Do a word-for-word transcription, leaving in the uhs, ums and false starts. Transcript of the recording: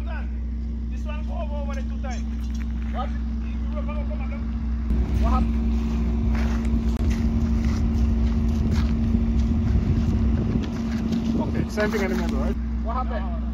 Jonathan, this one go over over the two times. What? You come on, come on, come. What happened? Okay, same thing I remember, right? What happened? No, no.